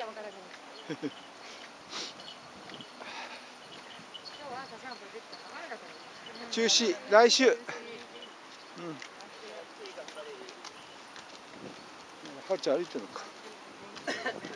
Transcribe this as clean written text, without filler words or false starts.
かわからない。今日は朝散歩できたら早かったね。 中止、来週。うん。はっちゃん歩いてるのか。